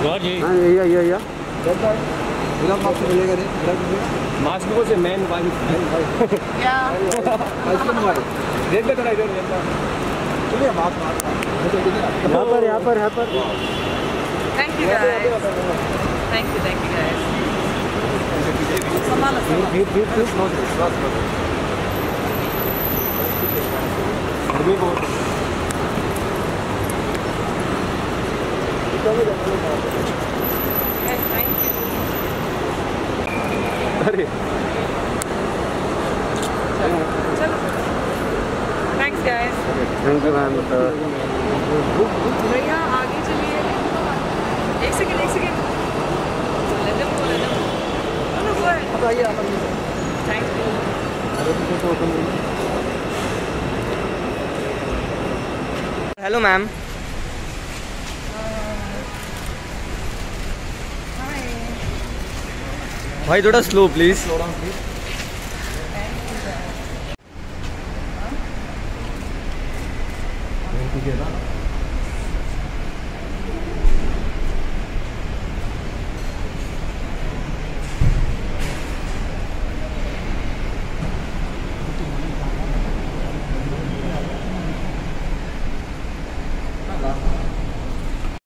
हाँ या मास्क मिलेगा रे मास्क को से मैन वाइफ या रेड पे थोड़ा इधर चलिए मास्क यहाँ पर thank you guys, thank you guys. संभालो अरे thanks guys. Thank you ma'am. भैया आगे चलिए। एक second thank you. Hello ma'am. भाई थोड़ा स्लो प्लीज। ठीक है ना।